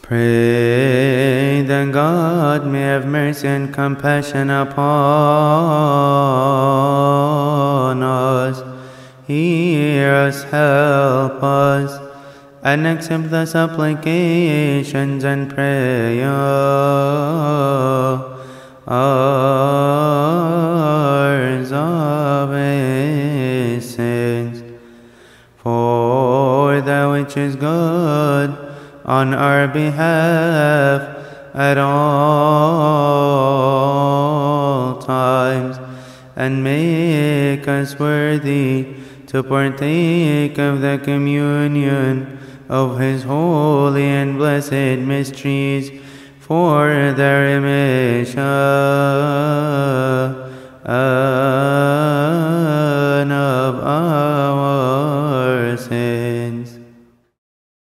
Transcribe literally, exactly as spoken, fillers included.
Pray that God may have mercy and compassion upon us, hear us, help us, and accept the supplications and prayers of His saints. For that which is good on our behalf at all times, and make us worthy to partake of the communion of His holy and blessed mysteries, for the remission of our